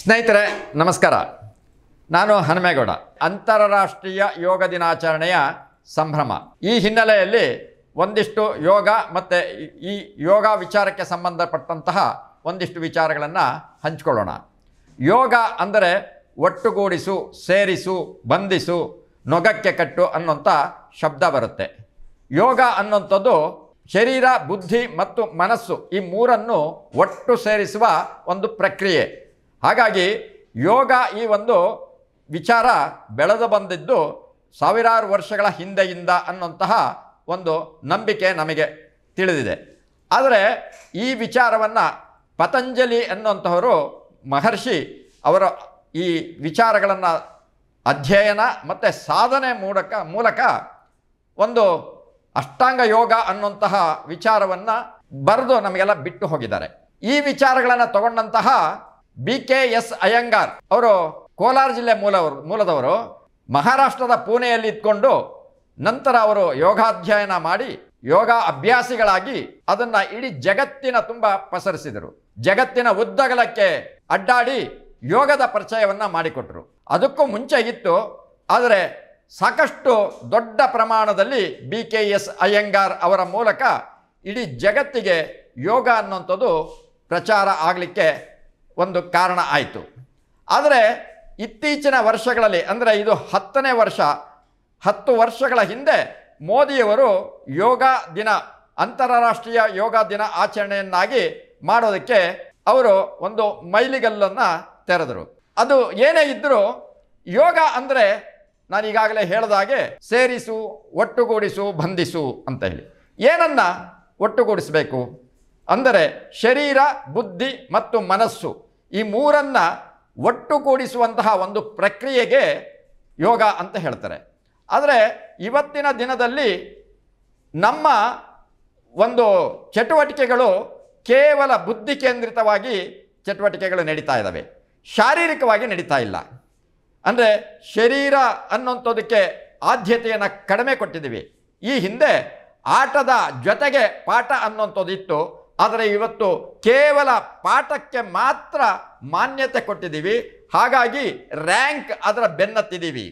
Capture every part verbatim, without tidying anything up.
ಸ್ನೇಹಿತರೆ ನಮಸ್ಕಾರ. ನಾನು ಹನುಮೇಗೌಡ. ಅಂತಾರಾಷ್ಟ್ರೀಯ ಯೋಗ ದಿನಾಚರಣೆಯ ಸಂಭ್ರಮ ಈ ಹಿನ್ನೆಲೆಯಲ್ಲಿ ಒಂದಿಷ್ಟು ಯೋಗ ಮತ್ತು ಈ ಯೋಗ ವಿಚಾರಕ್ಕೆ ಸಂಬಂಧಪಟ್ಟಂತಹ ಒಂದಿಷ್ಟು ವಿಚಾರಗಳನ್ನು ಹಂಚಿಕೊಳ್ಳೋಣ. ಯೋಗ ಅಂದರೆ ಒಟ್ಟುಗೂಡಿಸು, ಸೇರಿಸು, ಬಂಧಿಸು, ನೊಗಕ್ಕೆ ಕಟ್ಟು ಅನ್ನೋಂಥ ಶಬ್ದ ಬರುತ್ತೆ. ಯೋಗ ಅನ್ನೋಂಥದ್ದು ಶರೀರ, ಬುದ್ಧಿ ಮತ್ತು ಮನಸ್ಸು ಈ ಮೂರನ್ನು ಒಟ್ಟು ಸೇರಿಸುವ ಒಂದು ಪ್ರಕ್ರಿಯೆ. ಹಾಗಾಗಿ ಯೋಗ ಈ ಒಂದು ವಿಚಾರ ಬೆಳೆದು ಬಂದಿದ್ದು ಸಾವಿರಾರು ವರ್ಷಗಳ ಹಿಂದೆಯಿಂದ ಅನ್ನುವಂತಹ ಒಂದು ನಂಬಿಕೆ ನಮಗೆ ತಿಳಿದಿದೆ. ಆದರೆ ಈ ವಿಚಾರವನ್ನು ಪತಂಜಲಿ ಅನ್ನುವಂತಹವರು ಮಹರ್ಷಿ ಅವರ ಈ ವಿಚಾರಗಳನ್ನು ಅಧ್ಯಯನ ಮತ್ತು ಸಾಧನೆ ಮೂಲಕ ಮೂಲಕ ಒಂದು ಅಷ್ಟಾಂಗ ಯೋಗ ಅನ್ನುವಂತಹ ವಿಚಾರವನ್ನು ಬರೆದು ನಮಗೆಲ್ಲ ಬಿಟ್ಟು ಹೋಗಿದ್ದಾರೆ. ಈ ವಿಚಾರಗಳನ್ನು ತಗೊಂಡಂತಹ ಬಿ ಕೆ ಎಸ್ ಅಯ್ಯಂಗಾರ್ ಅವರು ಕೋಲಾರ ಜಿಲ್ಲೆ ಮೂಲವರು ಮೂಲದವರು ಮಹಾರಾಷ್ಟ್ರದ ಪುಣೆಯಲ್ಲಿ ಇದ್ಕೊಂಡು ನಂತರ ಅವರು ಯೋಗಾಧ್ಯಯನ ಮಾಡಿ ಯೋಗ ಅಭ್ಯಾಸಿಗಳಾಗಿ ಅದನ್ನು ಇಡೀ ಜಗತ್ತಿನ ತುಂಬ ಪಸರಿಸಿದರು. ಜಗತ್ತಿನ ಉದ್ದಗಲಕ್ಕೆ ಅಡ್ಡಾಡಿ ಯೋಗದ ಪರಿಚಯವನ್ನು ಮಾಡಿಕೊಟ್ರು. ಅದಕ್ಕೂ ಮುಂಚೆ ಇತ್ತು, ಆದರೆ ಸಾಕಷ್ಟು ದೊಡ್ಡ ಪ್ರಮಾಣದಲ್ಲಿ ಬಿ ಕೆ ಎಸ್ ಅಯ್ಯಂಗಾರ್ ಅವರ ಮೂಲಕ ಇಡೀ ಜಗತ್ತಿಗೆ ಯೋಗ ಅನ್ನುವಂಥದ್ದು ಪ್ರಚಾರ ಆಗಲಿಕ್ಕೆ ಒಂದು ಕಾರಣ ಆಯಿತು. ಆದರೆ ಇತ್ತೀಚಿನ ವರ್ಷಗಳಲ್ಲಿ, ಅಂದರೆ ಇದು ಹತ್ತನೇ ವರ್ಷ, ಹತ್ತು ವರ್ಷಗಳ ಹಿಂದೆ ಮೋದಿಯವರು ಯೋಗ ದಿನ, ಅಂತಾರಾಷ್ಟ್ರೀಯ ಯೋಗ ದಿನ ಆಚರಣೆಯನ್ನಾಗಿ ಮಾಡೋದಕ್ಕೆ ಅವರು ಒಂದು ಮೈಲಿಗಲ್ಲನ್ನು ತೆರೆದರು. ಅದು ಏನೇ ಇದ್ದರೂ ಯೋಗ ಅಂದರೆ ನಾನು ಈಗಾಗಲೇ ಹೇಳಿದ ಹಾಗೆ ಸೇರಿಸು, ಒಟ್ಟುಗೂಡಿಸು, ಬಂಧಿಸು ಅಂತ ಹೇಳಿ. ಏನನ್ನ ಒಟ್ಟುಗೂಡಿಸಬೇಕು ಅಂದರೆ ಶರೀರ, ಬುದ್ಧಿ ಮತ್ತು ಮನಸ್ಸು ಈ ಮೂರನ್ನು ಒಟ್ಟುಗೂಡಿಸುವಂತಹ ಒಂದು ಪ್ರಕ್ರಿಯೆಗೆ ಯೋಗ ಅಂತ ಹೇಳ್ತಾರೆ. ಆದರೆ ಇವತ್ತಿನ ದಿನದಲ್ಲಿ ನಮ್ಮ ಒಂದು ಚಟುವಟಿಕೆಗಳು ಕೇವಲ ಬುದ್ಧಿ ಕೇಂದ್ರಿತವಾಗಿ ಚಟುವಟಿಕೆಗಳು ನಡೀತಾ ಇದ್ದಾವೆ, ಶಾರೀರಿಕವಾಗಿ ನಡೀತಾ ಇಲ್ಲ. ಅಂದರೆ ಶರೀರ ಅನ್ನೋಂಥದ್ದಕ್ಕೆ ಆದ್ಯತೆಯನ್ನು ಕಡಿಮೆ ಕೊಟ್ಟಿದ್ದೀವಿ. ಈ ಹಿಂದೆ ಆಟದ ಜೊತೆಗೆ ಪಾಠ ಅನ್ನೋಂಥದ್ದು ಇತ್ತು, ಆದರೆ ಇವತ್ತು ಕೇವಲ ಪಾಠಕ್ಕೆ ಮಾತ್ರ ಮಾನ್ಯತೆ ಕೊಟ್ಟಿದ್ದೀವಿ. ಹಾಗಾಗಿ ರ್ಯಾಂಕ್ ಅದರ ಬೆನ್ನತ್ತಿದ್ದೀವಿ.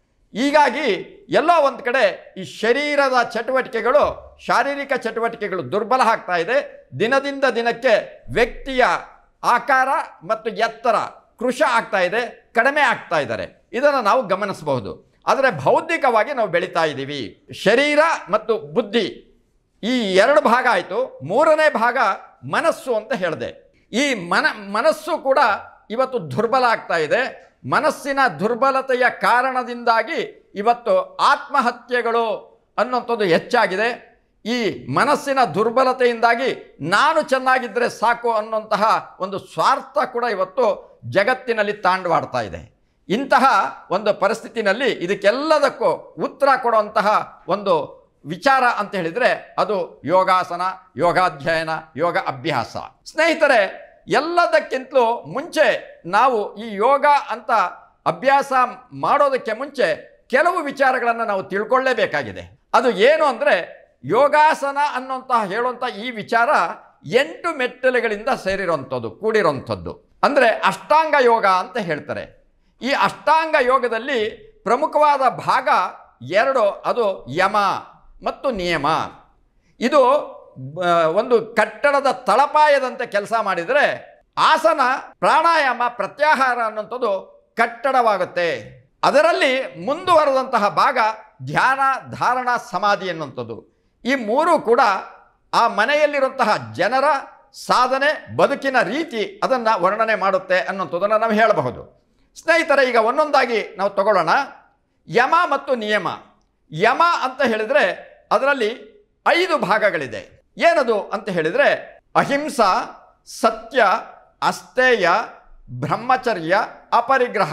ಹೀಗಾಗಿ ಎಲ್ಲೋ ಒಂದು ಕಡೆ ಈ ಶರೀರದ ಚಟುವಟಿಕೆಗಳು, ಶಾರೀರಿಕ ಚಟುವಟಿಕೆಗಳು ದುರ್ಬಲ ಆಗ್ತಾ ಇದೆ. ದಿನದಿಂದ ದಿನಕ್ಕೆ ವ್ಯಕ್ತಿಯ ಆಕಾರ ಮತ್ತು ಎತ್ತರ ಕೃಶ ಆಗ್ತಾ ಇದೆ, ಕಡಿಮೆ ಆಗ್ತಾ ಇದ್ದಾರೆ. ಇದನ್ನು ನಾವು ಗಮನಿಸಬಹುದು. ಆದರೆ ಬೌದ್ಧಿಕವಾಗಿ ನಾವು ಬೆಳೀತಾ ಇದ್ದೀವಿ. ಶರೀರ ಮತ್ತು ಬುದ್ಧಿ ಈ ಎರಡು ಭಾಗ ಆಯಿತು. ಮೂರನೇ ಭಾಗ ಮನಸ್ಸು ಅಂತ ಹೇಳಿದೆ. ಈ ಮನ ಮನಸ್ಸು ಕೂಡ ಇವತ್ತು ದುರ್ಬಲ ಆಗ್ತಾ ಇದೆ. ಮನಸ್ಸಿನ ದುರ್ಬಲತೆಯ ಕಾರಣದಿಂದಾಗಿ ಇವತ್ತು ಆತ್ಮಹತ್ಯೆಗಳು ಅನ್ನೋಂಥದ್ದು ಹೆಚ್ಚಾಗಿದೆ. ಈ ಮನಸ್ಸಿನ ದುರ್ಬಲತೆಯಿಂದಾಗಿ ನಾನು ಚೆನ್ನಾಗಿದ್ದರೆ ಸಾಕು ಅನ್ನೋಂತಹ ಒಂದು ಸ್ವಾರ್ಥ ಕೂಡ ಇವತ್ತು ಜಗತ್ತಿನಲ್ಲಿ ತಾಂಡವಾಡ್ತಾ ಇದೆ. ಇಂತಹ ಒಂದು ಪರಿಸ್ಥಿತಿನಲ್ಲಿ ಇದಕ್ಕೆಲ್ಲದಕ್ಕೂ ಉತ್ತರ ಕೊಡುವಂತಹ ಒಂದು ವಿಚಾರ ಅಂತ ಹೇಳಿದರೆ ಅದು ಯೋಗಾಸನ, ಯೋಗಾಧ್ಯಯನ, ಯೋಗ ಅಭ್ಯಾಸ. ಸ್ನೇಹಿತರೆ, ಎಲ್ಲದಕ್ಕಿಂತಲೂ ಮುಂಚೆ ನಾವು ಈ ಯೋಗ ಅಂತ ಅಭ್ಯಾಸ ಮಾಡೋದಕ್ಕೆ ಮುಂಚೆ ಕೆಲವು ವಿಚಾರಗಳನ್ನು ನಾವು ತಿಳ್ಕೊಳ್ಳೇಬೇಕಾಗಿದೆ. ಅದು ಏನು ಅಂದರೆ ಯೋಗಾಸನ ಅನ್ನೋಂತಹ ಹೇಳುವಂಥ ಈ ವಿಚಾರ ಎಂಟು ಮೆಟ್ಟಲುಗಳಿಂದ ಸೇರಿರೋಂಥದ್ದು, ಕೂಡಿರೋಂಥದ್ದು. ಅಂದರೆ ಅಷ್ಟಾಂಗ ಯೋಗ ಅಂತ ಹೇಳ್ತಾರೆ. ಈ ಅಷ್ಟಾಂಗ ಯೋಗದಲ್ಲಿ ಪ್ರಮುಖವಾದ ಭಾಗ ಎರಡು, ಅದು ಯಮ ಮತ್ತು ನಿಯಮ. ಇದು ಒಂದು ಕಟ್ಟಡದ ತಳಪಾಯದಂತೆ ಕೆಲಸ ಮಾಡಿದರೆ ಆಸನ, ಪ್ರಾಣಾಯಾಮ, ಪ್ರತ್ಯಾಹಾರ ಅನ್ನುವಂಥದ್ದು ಕಟ್ಟಡವಾಗುತ್ತೆ. ಅದರಲ್ಲಿ ಮುಂದುವರೆದಂತಹ ಭಾಗ ಧ್ಯಾನ, ಧಾರಣ, ಸಮಾಧಿ ಅನ್ನುವಂಥದ್ದು. ಈ ಮೂರು ಕೂಡ ಆ ಮನೆಯಲ್ಲಿರುವಂತಹ ಜನರ ಸಾಧನೆ, ಬದುಕಿನ ರೀತಿ ಅದನ್ನು ವರ್ಣನೆ ಮಾಡುತ್ತೆ ಅನ್ನುವಂಥದ್ದನ್ನು ನಾವು ಹೇಳಬಹುದು. ಸ್ನೇಹಿತರೆ, ಈಗ ಒಂದೊಂದಾಗಿ ನಾವು ತಗೊಳ್ಳೋಣ. ಯಮ ಮತ್ತು ನಿಯಮ. ಯಮ ಅಂತ ಹೇಳಿದರೆ ಅದರಲ್ಲಿ ಐದು ಭಾಗಗಳಿದೆ. ಏನದು ಅಂತ ಹೇಳಿದರೆ ಅಹಿಂಸಾ, ಸತ್ಯ, ಅಸ್ತೇಯ, ಬ್ರಹ್ಮಚರ್ಯ, ಅಪರಿಗ್ರಹ.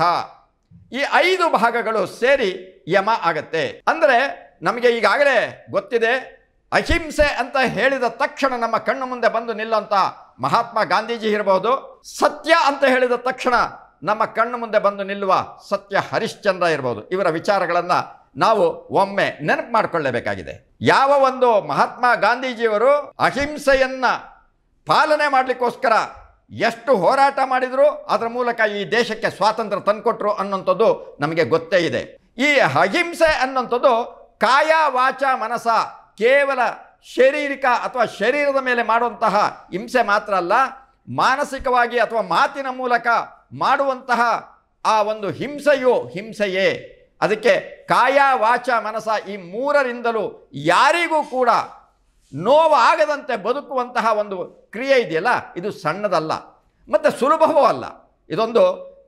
ಈ ಐದು ಭಾಗಗಳು ಸೇರಿ ಯಮ ಆಗತ್ತೆ. ಅಂದರೆ ನಮಗೆ ಈಗಾಗಲೇ ಗೊತ್ತಿದೆ, ಅಹಿಂಸೆ ಅಂತ ಹೇಳಿದ ತಕ್ಷಣ ನಮ್ಮ ಕಣ್ಣು ಮುಂದೆ ಬಂದು ನಿಲ್ಲುವಂಥ ಮಹಾತ್ಮ ಗಾಂಧೀಜಿ ಇರಬಹುದು. ಸತ್ಯ ಅಂತ ಹೇಳಿದ ತಕ್ಷಣ ನಮ್ಮ ಕಣ್ಣು ಮುಂದೆ ಬಂದು ನಿಲ್ಲುವ ಸತ್ಯ ಹರಿಶ್ಚಂದ್ರ ಇರಬಹುದು. ಇವರ ವಿಚಾರಗಳನ್ನು ನಾವು ಒಮ್ಮೆ ನೆನಪು ಮಾಡಿಕೊಳ್ಳಲೇಬೇಕಾಗಿದೆ. ಯಾವ ಒಂದು ಮಹಾತ್ಮ ಗಾಂಧೀಜಿಯವರು ಅಹಿಂಸೆಯನ್ನು ಪಾಲನೆ ಮಾಡಲಿಕ್ಕೋಸ್ಕರ ಎಷ್ಟು ಹೋರಾಟ ಮಾಡಿದ್ರು ಅದರ ಮೂಲಕ ಈ ದೇಶಕ್ಕೆ ಸ್ವಾತಂತ್ರ್ಯ ತಂದುಕೊಟ್ರು ಅನ್ನೋಂಥದ್ದು ನಮಗೆ ಗೊತ್ತೇ ಇದೆ. ಈ ಅಹಿಂಸೆ ಅನ್ನೋಂಥದ್ದು ಕಾಯ ವಾಚ ಮನಸ ಕೇವಲ ಶಾರೀರಿಕ ಅಥವಾ ಶರೀರದ ಮೇಲೆ ಮಾಡುವಂತಹ ಹಿಂಸೆ ಮಾತ್ರ ಅಲ್ಲ, ಮಾನಸಿಕವಾಗಿ ಅಥವಾ ಮಾತಿನ ಮೂಲಕ ಮಾಡುವಂತಹ ಆ ಒಂದು ಹಿಂಸೆಯು ಹಿಂಸೆಯೇ. ಅದಕ್ಕೆ ಕಾಯ ವಾಚ ಮನಸ ಈ ಮೂರರಿಂದಲೂ ಯಾರಿಗೂ ಕೂಡ ನೋವು ಆಗದಂತೆ ಬದುಕುವಂತಹ ಒಂದು ಕ್ರಿಯೆ ಇದೆಯಲ್ಲ, ಇದು ಸಣ್ಣದಲ್ಲ ಮತ್ತು ಸುಲಭವೂ ಅಲ್ಲ. ಇದೊಂದು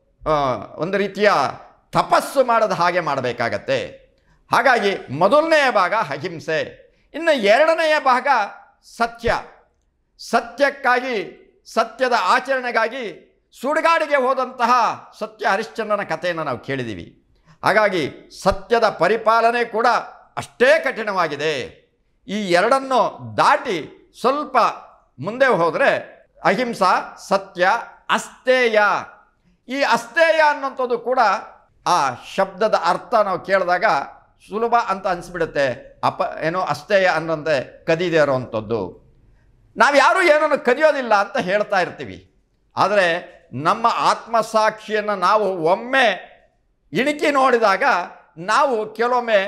ಒಂದು ರೀತಿಯ ತಪಸ್ಸು ಮಾಡದ ಹಾಗೆ ಮಾಡಬೇಕಾಗತ್ತೆ. ಹಾಗಾಗಿ ಮೊದಲನೆಯ ಭಾಗ ಅಹಿಂಸೆ. ಇನ್ನು ಎರಡನೆಯ ಭಾಗ ಸತ್ಯ. ಸತ್ಯಕ್ಕಾಗಿ, ಸತ್ಯದ ಆಚರಣೆಗಾಗಿ ಸುಡುಗಾಡಿಗೆ ಹೋದಂತಹ ಸತ್ಯ ಹರಿಶ್ಚಂದ್ರನ ಕಥೆಯನ್ನು ನಾವು ಕೇಳಿದ್ದೀವಿ. ಹಾಗಾಗಿ ಸತ್ಯದ ಪರಿಪಾಲನೆ ಕೂಡ ಅಷ್ಟೇ ಕಠಿಣವಾಗಿದೆ. ಈ ಎರಡನ್ನು ದಾಟಿ ಸ್ವಲ್ಪ ಮುಂದೆ ಹೋದರೆ ಅಹಿಂಸಾ, ಸತ್ಯ, ಅಸ್ತೇಯ. ಈ ಅಸ್ತೇಯ ಅನ್ನೋಂಥದ್ದು ಕೂಡ ಆ ಶಬ್ದದ ಅರ್ಥ ನಾವು ಕೇಳಿದಾಗ ಸುಲಭ ಅಂತ ಅನಿಸ್ಬಿಡುತ್ತೆ. ಅಪ ಏನೋ ಅಸ್ತೇಯ ಅನ್ನೋಂತೆ ಕದಿದೇ ಇರೋವಂಥದ್ದು. ನಾವು ಯಾರೂ ಏನನ್ನು ಕದಿಯೋದಿಲ್ಲ ಅಂತ ಹೇಳ್ತಾ ಇರ್ತೀವಿ. ಆದರೆ ನಮ್ಮ ಆತ್ಮಸಾಕ್ಷಿಯನ್ನು ನಾವು ಒಮ್ಮೆ ಇಣುಕಿ ನೋಡಿದಾಗ ನಾವು ಕೆಲವೊಮ್ಮೆ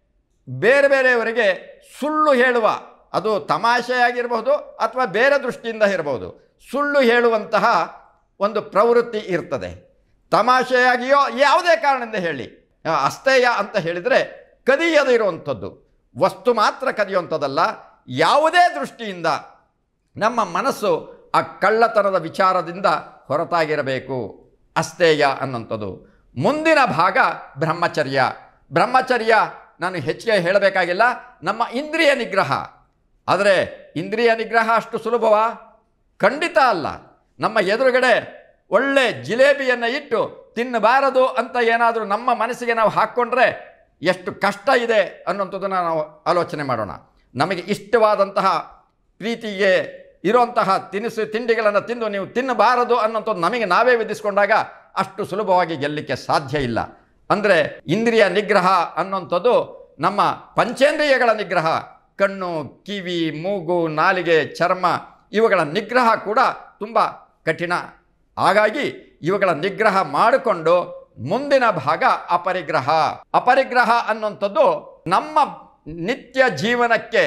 ಬೇರೆ ಬೇರೆಯವರಿಗೆ ಸುಳ್ಳು ಹೇಳುವ, ಅದು ತಮಾಷೆಯಾಗಿರ್ಬೋದು ಅಥವಾ ಬೇರೆ ದೃಷ್ಟಿಯಿಂದ ಇರ್ಬೋದು, ಸುಳ್ಳು ಹೇಳುವಂತಹ ಒಂದು ಪ್ರವೃತ್ತಿ ಇರ್ತದೆ. ತಮಾಷೆಯಾಗಿಯೋ ಯಾವುದೇ ಕಾರಣದಿಂದ ಹೇಳಿ, ಅಸ್ತೇಯ ಅಂತ ಹೇಳಿದರೆ ಕದಿಯದೇ ಇರುವಂಥದ್ದು, ವಸ್ತು ಮಾತ್ರ ಕದಿಯುವಂಥದ್ದಲ್ಲ. ಯಾವುದೇ ದೃಷ್ಟಿಯಿಂದ ನಮ್ಮ ಮನಸ್ಸು ಆ ಕಳ್ಳತನದ ವಿಚಾರದಿಂದ ಹೊರತಾಗಿರಬೇಕು. ಅಸ್ತೇಯ ಅನ್ನೋಂಥದ್ದು. ಮುಂದಿನ ಭಾಗ ಬ್ರಹ್ಮಚರ್ಯ. ಬ್ರಹ್ಮಚರ್ಯ ನಾನು ಹೆಚ್ಚಿಗೆ ಹೇಳಬೇಕಾಗಿಲ್ಲ, ನಮ್ಮ ಇಂದ್ರಿಯ ನಿಗ್ರಹ. ಆದರೆ ಇಂದ್ರಿಯ ನಿಗ್ರಹ ಅಷ್ಟು ಸುಲಭವಾ? ಖಂಡಿತ ಅಲ್ಲ. ನಮ್ಮ ಎದುರುಗಡೆ ಒಳ್ಳೆ ಜಿಲೇಬಿಯನ್ನು ಇಟ್ಟು ತಿನ್ನಬಾರದು ಅಂತ ಏನಾದರೂ ನಮ್ಮ ಮನಸ್ಸಿಗೆ ನಾವು ಹಾಕ್ಕೊಂಡ್ರೆ ಎಷ್ಟು ಕಷ್ಟ ಇದೆ ಅನ್ನೋಂಥದ್ದನ್ನು ನಾವು ಆಲೋಚನೆ ಮಾಡೋಣ. ನಮಗೆ ಇಷ್ಟವಾದಂತಹ ಪ್ರೀತಿಗೆ ಇರುವಂತಹ ತಿನಿಸು ತಿಂಡಿಗಳನ್ನು ತಿಂದು ನೀವು ತಿನ್ನಬಾರದು ಅನ್ನೋಂಥದ್ದು ನಮಗೆ ನಾವೇ ವಿಧಿಸ್ಕೊಂಡಾಗ ಅಷ್ಟು ಸುಲಭವಾಗಿ ಗೆಲ್ಲಲಿಕ್ಕೆ ಸಾಧ್ಯ ಇಲ್ಲ. ಅಂದರೆ ಇಂದ್ರಿಯ ನಿಗ್ರಹ ಅನ್ನೋಂಥದ್ದು ನಮ್ಮ ಪಂಚೇಂದ್ರಿಯಗಳ ನಿಗ್ರಹ, ಕಣ್ಣು, ಕಿವಿ, ಮೂಗು, ನಾಲಿಗೆ, ಚರ್ಮ, ಇವುಗಳ ನಿಗ್ರಹ ಕೂಡ ತುಂಬ ಕಠಿಣ. ಹಾಗಾಗಿ ಇವುಗಳ ನಿಗ್ರಹ ಮಾಡಿಕೊಂಡು ಮುಂದಿನ ಭಾಗ ಅಪರಿಗ್ರಹ. ಅಪರಿಗ್ರಹ ಅನ್ನೋಂಥದ್ದು ನಮ್ಮ ನಿತ್ಯ ಜೀವನಕ್ಕೆ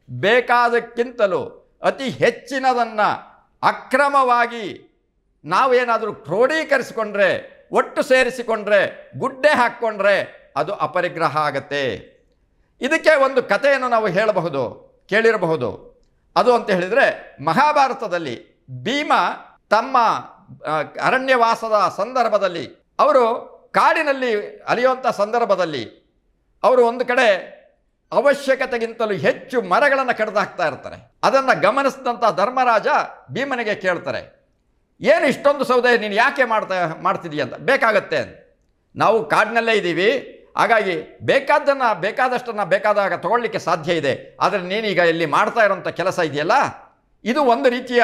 ಬೇಕಾದಕ್ಕಿಂತಲೂ ಅತಿ ಹೆಚ್ಚಿನದನ್ನು ಅಕ್ರಮವಾಗಿ ನಾವೇನಾದರೂ ಕ್ರೋಢೀಕರಿಸಿಕೊಂಡ್ರೆ, ಒಟ್ಟು ಸೇರಿಸಿಕೊಂಡ್ರೆ, ಗುಡ್ಡೆ ಹಾಕ್ಕೊಂಡ್ರೆ ಅದು ಅಪರಿಗ್ರಹ ಆಗತ್ತೆ. ಇದಕ್ಕೆ ಒಂದು ಕಥೆಯನ್ನು ನಾವು ಹೇಳಬಹುದು, ಕೇಳಿರಬಹುದು. ಅದು ಅಂತ ಹೇಳಿದರೆ, ಮಹಾಭಾರತದಲ್ಲಿ ಭೀಮ ತಮ್ಮ ಅರಣ್ಯವಾಸದ ಸಂದರ್ಭದಲ್ಲಿ, ಅವರು ಕಾಡಿನಲ್ಲಿ ಅಲಿಯುವಂಥ ಸಂದರ್ಭದಲ್ಲಿ ಅವರು ಒಂದು ಕಡೆ ಅವಶ್ಯಕತೆಗಿಂತಲೂ ಹೆಚ್ಚು ಮರಗಳನ್ನು ಕಡಿದು ಹಾಕ್ತಾ ಇರ್ತಾರೆ. ಅದನ್ನು ಗಮನಿಸಿದಂಥ ಧರ್ಮರಾಜ ಭೀಮನಿಗೆ ಕೇಳ್ತಾರೆ, ಏನು ಇಷ್ಟೊಂದು ಸೌದೆ ನೀನು ಯಾಕೆ ಮಾಡ್ತಾ ಮಾಡ್ತಿದ್ದೀಯ ಅಂತ. ಬೇಕಾಗತ್ತೆ, ನಾವು ಕಾಡಿನಲ್ಲೇ ಇದ್ದೀವಿ, ಹಾಗಾಗಿ ಬೇಕಾದ್ದನ್ನು ಬೇಕಾದಷ್ಟನ್ನು ಬೇಕಾದಾಗ ತಗೊಳ್ಳಿಕ್ಕೆ ಸಾಧ್ಯ ಇದೆ. ಆದರೆ ನೀನೀಗ ಇಲ್ಲಿ ಮಾಡ್ತಾ ಇರೋಂಥ ಕೆಲಸ ಇದೆಯಲ್ಲ, ಇದು ಒಂದು ರೀತಿಯ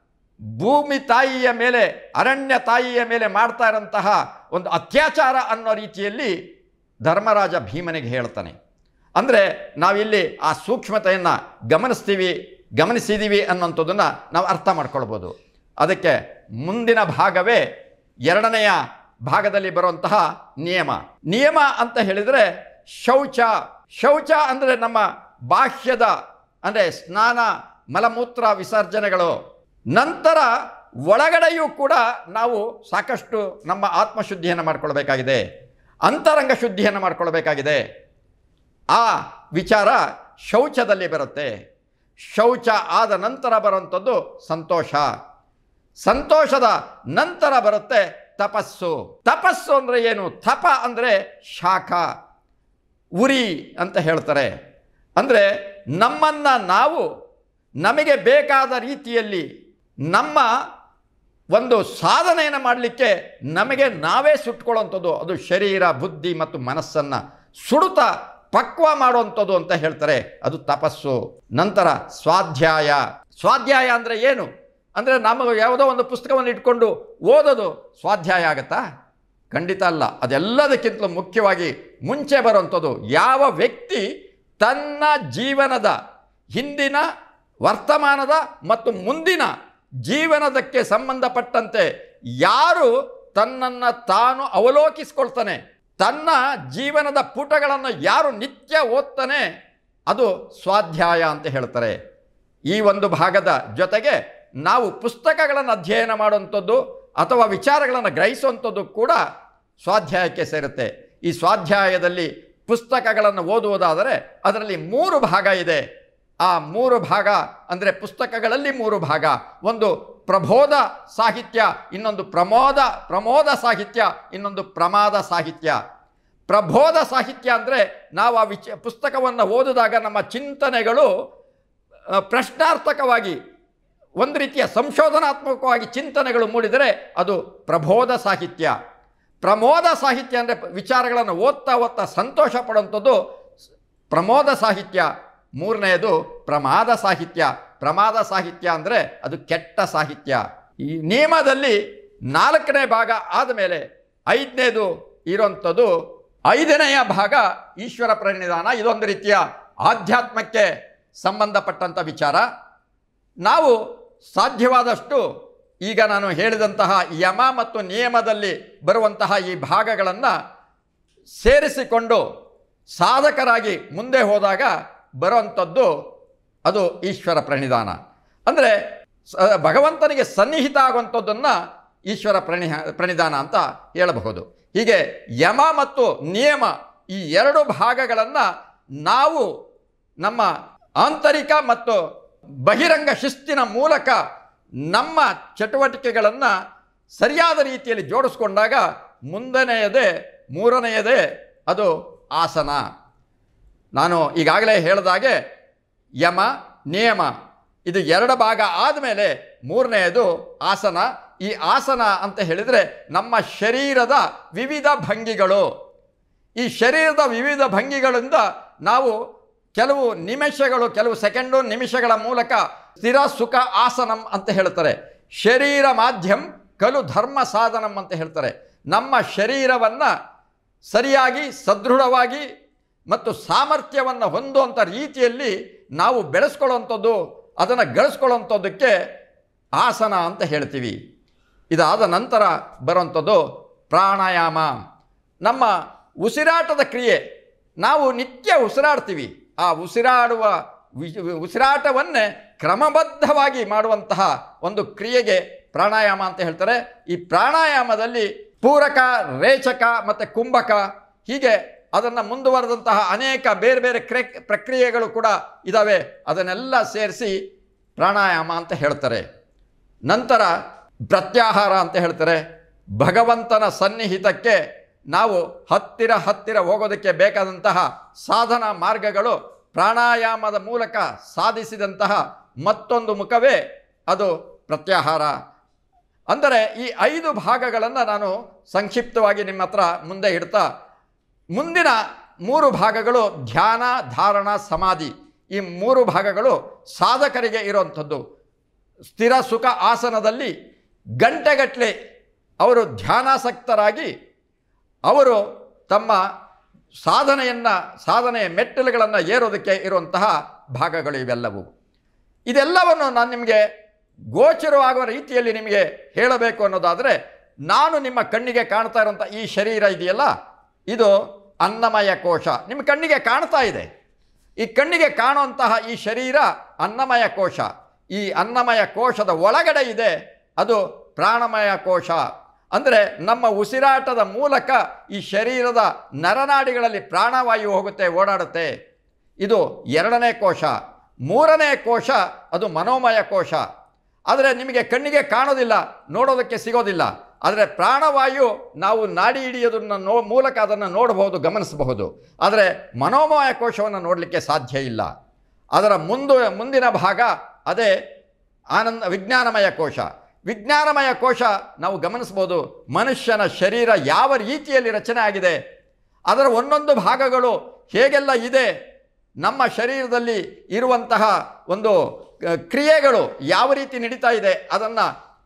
ಭೂಮಿ ತಾಯಿಯ ಮೇಲೆ, ಅರಣ್ಯ ತಾಯಿಯ ಮೇಲೆ ಮಾಡ್ತಾ ಇರೋಂತಹ ಒಂದು ಅತ್ಯಾಚಾರ ಅನ್ನೋ ರೀತಿಯಲ್ಲಿ ಧರ್ಮರಾಜ ಭೀಮನಿಗೆ ಹೇಳ್ತಾನೆ. ಅಂದರೆ ನಾವಿಲ್ಲಿ ಆ ಸೂಕ್ಷ್ಮತೆಯನ್ನು ಗಮನಿಸ್ತೀವಿ ಗಮನಿಸಿದ್ದೀವಿ ಅನ್ನೋಂಥದ್ದನ್ನು ನಾವು ಅರ್ಥ ಮಾಡ್ಕೊಳ್ಬೋದು. ಅದಕ್ಕೆ ಮುಂದಿನ ಭಾಗವೇ ಎರಡನೆಯ ಭಾಗದಲ್ಲಿ ಬರುವಂತಹ ನಿಯಮ. ನಿಯಮ ಅಂತ ಹೇಳಿದರೆ ಶೌಚ. ಶೌಚ ಅಂದರೆ ನಮ್ಮ ಬಾಹ್ಯದ, ಅಂದರೆ ಸ್ನಾನ, ಮಲಮೂತ್ರ ವಿಸರ್ಜನೆಗಳು. ನಂತರ ಒಳಗಡೆಯೂ ಕೂಡ ನಾವು ಸಾಕಷ್ಟು ನಮ್ಮ ಆತ್ಮಶುದ್ಧಿಯನ್ನು ಮಾಡಿಕೊಳ್ಬೇಕಾಗಿದೆ, ಅಂತರಂಗ ಶುದ್ಧಿಯನ್ನು ಮಾಡಿಕೊಳ್ಬೇಕಾಗಿದೆ. ಆ ವಿಚಾರ ಶೌಚದಲ್ಲಿ ಬರುತ್ತೆ. ಶೌಚ ಆದ ನಂತರ ಬರುವಂಥದ್ದು ಸಂತೋಷ. ಸಂತೋಷದ ನಂತರ ಬರುತ್ತೆ ತಪಸ್ಸು. ತಪಸ್ಸು ಅಂದರೆ ಏನು? ತಪ ಅಂದರೆ ಶಾಖ, ಉರಿ ಅಂತ ಹೇಳ್ತಾರೆ. ಅಂದರೆ ನಮ್ಮನ್ನು ನಾವು ನಮಗೆ ಬೇಕಾದ ರೀತಿಯಲ್ಲಿ ನಮ್ಮ ಒಂದು ಸಾಧನೆಯನ್ನು ಮಾಡಲಿಕ್ಕೆ ನಮಗೆ ನಾವೇ ಸುಟ್ಕೊಳ್ಳೋವಂಥದ್ದು, ಅದು ಶರೀರ, ಬುದ್ಧಿ ಮತ್ತು ಮನಸ್ಸನ್ನು ಸುಡುತ್ತ ಪಕ್ವ ಮಾಡುವಂಥದ್ದು ಅಂತ ಹೇಳ್ತಾರೆ, ಅದು ತಪಸ್ಸು. ನಂತರ ಸ್ವಾಧ್ಯಾಯ. ಸ್ವಾಧ್ಯಾಯ ಅಂದರೆ ಏನು? ಅಂದರೆ ನಮಗೆ ಯಾವುದೋ ಒಂದು ಪುಸ್ತಕವನ್ನು ಇಟ್ಕೊಂಡು ಓದೋದು ಸ್ವಾಧ್ಯಾಯ ಆಗತ್ತಾ? ಖಂಡಿತ ಅಲ್ಲ. ಅದೆಲ್ಲದಕ್ಕಿಂತಲೂ ಮುಖ್ಯವಾಗಿ ಮುಂಚೆ ಬರುವಂಥದ್ದು, ಯಾವ ವ್ಯಕ್ತಿ ತನ್ನ ಜೀವನದ ಹಿಂದಿನ, ವರ್ತಮಾನದ ಮತ್ತು ಮುಂದಿನ ಜೀವನದಕ್ಕೆ ಸಂಬಂಧಪಟ್ಟಂತೆ ಯಾರು ತನ್ನನ್ನು ತಾನು ಅವಲೋಕಿಸ್ಕೊಳ್ತಾನೆ, ತನ್ನ ಜೀವನದ ಪುಟಗಳನ್ನು ಯಾರು ನಿತ್ಯ ಓದ್ತಾನೆ, ಅದು ಸ್ವಾಧ್ಯಾಯ ಅಂತ ಹೇಳ್ತಾರೆ. ಈ ಒಂದು ಭಾಗದ ಜೊತೆಗೆ ನಾವು ಪುಸ್ತಕಗಳನ್ನು ಅಧ್ಯಯನ ಮಾಡುವಂಥದ್ದು ಅಥವಾ ವಿಚಾರಗಳನ್ನು ಗ್ರಹಿಸುವಂಥದ್ದು ಕೂಡ ಸ್ವಾಧ್ಯಾಯಕ್ಕೆ ಸೇರುತ್ತೆ. ಈ ಸ್ವಾಧ್ಯಾಯದಲ್ಲಿ ಪುಸ್ತಕಗಳನ್ನು ಓದುವುದಾದರೆ ಅದರಲ್ಲಿ ಮೂರು ಭಾಗ ಇದೆ. ಆ ಮೂರು ಭಾಗ ಅಂದರೆ ಪುಸ್ತಕಗಳಲ್ಲಿ ಮೂರು ಭಾಗ, ಒಂದು ಪ್ರಬೋಧ ಸಾಹಿತ್ಯ, ಇನ್ನೊಂದು ಪ್ರಮೋದ ಪ್ರಮೋದ ಸಾಹಿತ್ಯ, ಇನ್ನೊಂದು ಪ್ರಮಾದ ಸಾಹಿತ್ಯ. ಪ್ರಬೋಧ ಸಾಹಿತ್ಯ ಅಂದರೆ ನಾವು ಆ ವಿಚ ಪುಸ್ತಕವನ್ನು ಓದಿದಾಗ ನಮ್ಮ ಚಿಂತನೆಗಳು ಪ್ರಶ್ನಾರ್ಥಕವಾಗಿ ಒಂದು ರೀತಿಯ ಸಂಶೋಧನಾತ್ಮಕವಾಗಿ ಚಿಂತನೆಗಳು ಮೂಡಿದರೆ ಅದು ಪ್ರಬೋಧ ಸಾಹಿತ್ಯ. ಪ್ರಮೋದ ಸಾಹಿತ್ಯ ಅಂದರೆ ವಿಚಾರಗಳನ್ನು ಓದ್ತಾ ಓದ್ತಾ ಸಂತೋಷ ಪಡುವಂಥದ್ದು ಪ್ರಮೋದ ಸಾಹಿತ್ಯ. ಮೂರನೆಯದು ಪ್ರಮಾದ ಸಾಹಿತ್ಯ. ಪ್ರಮಾದ ಸಾಹಿತ್ಯ ಅಂದರೆ ಅದು ಕೆಟ್ಟ ಸಾಹಿತ್ಯ. ಈ ನಿಯಮದಲ್ಲಿ ನಾಲ್ಕನೇ ಭಾಗ ಆದಮೇಲೆ ಐದನೇದು ಇರುವಂಥದ್ದು, ಐದನೆಯ ಭಾಗ ಈಶ್ವರ ಪ್ರಣಿಧಾನ. ಇದೊಂದು ರೀತಿಯ ಆಧ್ಯಾತ್ಮಕ್ಕೆ ಸಂಬಂಧಪಟ್ಟಂಥ ವಿಚಾರ. ನಾವು ಸಾಧ್ಯವಾದಷ್ಟು ಈಗ ನಾನು ಹೇಳಿದಂತಹ ಯಮ ಮತ್ತು ನಿಯಮದಲ್ಲಿ ಬರುವಂತಹ ಈ ಭಾಗಗಳನ್ನು ಸೇರಿಸಿಕೊಂಡು ಸಾಧಕರಾಗಿ ಮುಂದೆ ಹೋದಾಗ ಬರುವಂಥದ್ದು ಅದು ಈಶ್ವರ ಪ್ರಣಿಧಾನ. ಅಂದರೆ ಭಗವಂತನಿಗೆ ಸನ್ನಿಹಿತ ಆಗುವಂಥದ್ದನ್ನು ಈಶ್ವರ ಪ್ರಣಿ ಪ್ರಣಿಧಾನ ಅಂತ ಹೇಳಬಹುದು. ಹೀಗೆ ಯಮ ಮತ್ತು ನಿಯಮ ಈ ಎರಡು ಭಾಗಗಳನ್ನು ನಾವು ನಮ್ಮ ಆಂತರಿಕ ಮತ್ತು ಬಹಿರಂಗ ಶಿಸ್ತಿನ ಮೂಲಕ ನಮ್ಮ ಚಟುವಟಿಕೆಗಳನ್ನು ಸರಿಯಾದ ರೀತಿಯಲ್ಲಿ ಜೋಡಿಸ್ಕೊಂಡಾಗ ಮುಂದನೆಯದೇ ಮೂರನೆಯದೇ ಅದು ಆಸನ. ನಾನು ಈಗಾಗಲೇ ಹೇಳಿದಾಗೆ ಯಮ ನಿಯಮ ಇದು ಎರಡು ಭಾಗ ಆದಮೇಲೆ ಮೂರನೆಯದು ಆಸನ. ಈ ಆಸನ ಅಂತ ಹೇಳಿದರೆ ನಮ್ಮ ಶರೀರದ ವಿವಿಧ ಭಂಗಿಗಳು. ಈ ಶರೀರದ ವಿವಿಧ ಭಂಗಿಗಳಿಂದ ನಾವು ಕೆಲವು ನಿಮಿಷಗಳು ಕೆಲವು ಸೆಕೆಂಡು ನಿಮಿಷಗಳ ಮೂಲಕ ಸ್ಥಿರ ಸುಖ ಆಸನಂ ಅಂತ ಹೇಳ್ತಾರೆ. ಶರೀರ ಮಾಧ್ಯಮ ಕಲು ಧರ್ಮ ಸಾಧನಂ ಅಂತ ಹೇಳ್ತಾರೆ. ನಮ್ಮ ಶರೀರವನ್ನು ಸರಿಯಾಗಿ ಸದೃಢವಾಗಿ ಮತ್ತು ಸಾಮರ್ಥ್ಯವನ್ನು ಹೊಂದುವಂಥ ರೀತಿಯಲ್ಲಿ ನಾವು ಬೆಳೆಸ್ಕೊಳ್ಳುವಂಥದ್ದು, ಅದನ್ನು ಗಳಿಸ್ಕೊಳ್ಳುವಂಥದ್ದಕ್ಕೆ ಆಸನ ಅಂತ ಹೇಳ್ತೀವಿ. ಇದಾದ ನಂತರ ಬರುವಂಥದ್ದು ಪ್ರಾಣಾಯಾಮ. ನಮ್ಮ ಉಸಿರಾಟದ ಕ್ರಿಯೆ. ನಾವು ನಿತ್ಯ ಉಸಿರಾಡ್ತೀವಿ. ಆ ಉಸಿರಾಡುವ ಉಸಿರಾಟವನ್ನೇ ಕ್ರಮಬದ್ಧವಾಗಿ ಮಾಡುವಂತಹ ಒಂದು ಕ್ರಿಯೆಗೆ ಪ್ರಾಣಾಯಾಮ ಅಂತ ಹೇಳ್ತಾರೆ. ಈ ಪ್ರಾಣಾಯಾಮದಲ್ಲಿ ಪೂರಕ, ರೇಚಕ ಮತ್ತು ಕುಂಭಕ ಹೀಗೆ ಅದನ್ನು ಮುಂದುವರೆದಂತಹ ಅನೇಕ ಬೇರೆ ಬೇರೆ ಕ್ರೆ ಪ್ರಕ್ರಿಯೆಗಳು ಕೂಡ ಇದ್ದಾವೆ. ಅದನ್ನೆಲ್ಲ ಸೇರಿಸಿ ಪ್ರಾಣಾಯಾಮ ಅಂತ ಹೇಳ್ತಾರೆ. ನಂತರ ಪ್ರತ್ಯಾಹಾರ ಅಂತ ಹೇಳ್ತಾರೆ. ಭಗವಂತನ ಸನ್ನಿಹಿತಕ್ಕೆ ನಾವು ಹತ್ತಿರ ಹತ್ತಿರ ಹೋಗೋದಕ್ಕೆ ಬೇಕಾದಂತಹ ಸಾಧನ ಮಾರ್ಗಗಳು ಪ್ರಾಣಾಯಾಮದ ಮೂಲಕ ಸಾಧಿಸಿದಂತಹ ಮತ್ತೊಂದು ಮುಖವೇ ಅದು ಪ್ರತ್ಯಾಹಾರ. ಅಂದರೆ ಈ ಐದು ಭಾಗಗಳನ್ನು ನಾನು ಸಂಕ್ಷಿಪ್ತವಾಗಿ ನಿಮ್ಮ ಹತ್ರ ಮುಂದೆ ಇಡ್ತಾ, ಮುಂದಿನ ಮೂರು ಭಾಗಗಳು ಧ್ಯಾನ, ಧಾರಣ, ಸಮಾಧಿ. ಈ ಮೂರು ಭಾಗಗಳು ಸಾಧಕರಿಗೆ ಇರುವಂಥದ್ದು. ಸ್ಥಿರ ಸುಖ ಆಸನದಲ್ಲಿ ಗಂಟೆಗಟ್ಟಲೆ ಅವರು ಧ್ಯಾನಾಸಕ್ತರಾಗಿ ಅವರು ತಮ್ಮ ಸಾಧನೆಯನ್ನು ಸಾಧನೆಯ ಮೆಟ್ಟಿಲುಗಳನ್ನು ಏರೋದಕ್ಕೆ ಇರುವಂತಹ ಭಾಗಗಳು ಇವೆಲ್ಲವೂ. ಇದೆಲ್ಲವನ್ನು ನಾನು ನಿಮಗೆ ಗೋಚರವಾಗುವ ರೀತಿಯಲ್ಲಿ ನಿಮಗೆ ಹೇಳಬೇಕು ಅನ್ನೋದಾದರೆ, ನಾನು ನಿಮ್ಮ ಕಣ್ಣಿಗೆ ಕಾಣ್ತಾ ಇರುವಂಥ ಈ ಶರೀರ ಇದೆಯಲ್ಲ, ಇದು ಅನ್ನಮಯ ಕೋಶ. ನಿಮ್ಮ ಕಣ್ಣಿಗೆ ಕಾಣ್ತಾ ಇದೆ. ಈ ಕಣ್ಣಿಗೆ ಕಾಣುವಂತಹ ಈ ಶರೀರ ಅನ್ನಮಯ ಕೋಶ. ಈ ಅನ್ನಮಯ ಕೋಶದ ಒಳಗಡೆ ಇದೆ ಅದು ಪ್ರಾಣಮಯ ಕೋಶ. ಅಂದರೆ ನಮ್ಮ ಉಸಿರಾಟದ ಮೂಲಕ ಈ ಶರೀರದ ನರನಾಡಿಗಳಲ್ಲಿ ಪ್ರಾಣವಾಯು ಹೋಗುತ್ತೆ, ಓಡಾಡುತ್ತೆ. ಇದು ಎರಡನೇ ಕೋಶ. ಮೂರನೇ ಕೋಶ ಅದು ಮನೋಮಯ ಕೋಶ. ಆದರೆ ನಿಮಗೆ ಕಣ್ಣಿಗೆ ಕಾಣೋದಿಲ್ಲ, ನೋಡೋದಕ್ಕೆ ಸಿಗೋದಿಲ್ಲ. ಆದರೆ ಪ್ರಾಣವಾಯು ನಾವು ನಾಡಿ ಹಿಡಿಯೋದನ್ನು ನೋ ಮೂಲಕ ಅದನ್ನು ನೋಡಬಹುದು, ಗಮನಿಸಬಹುದು. ಆದರೆ ಮನೋಮಯ ಕೋಶವನ್ನು ನೋಡಲಿಕ್ಕೆ ಸಾಧ್ಯ ಇಲ್ಲ. ಅದರ ಮುಂದು ಮುಂದಿನ ಭಾಗ ಅದೇ ಆನಂದ ವಿಜ್ಞಾನಮಯ ಕೋಶ. ವಿಜ್ಞಾನಮಯ ಕೋಶ ನಾವು ಗಮನಿಸ್ಬೋದು. ಮನುಷ್ಯನ ಶರೀರ ಯಾವ ರೀತಿಯಲ್ಲಿ ರಚನೆ ಆಗಿದೆ, ಅದರ ಒಂದೊಂದು ಭಾಗಗಳು ಹೇಗೆಲ್ಲ ಇದೆ, ನಮ್ಮ ಶರೀರದಲ್ಲಿ ಇರುವಂತಹ ಒಂದು ಕ್ರಿಯೆಗಳು ಯಾವ ರೀತಿ ನಡೀತಾ ಇದೆ, ಅದನ್ನು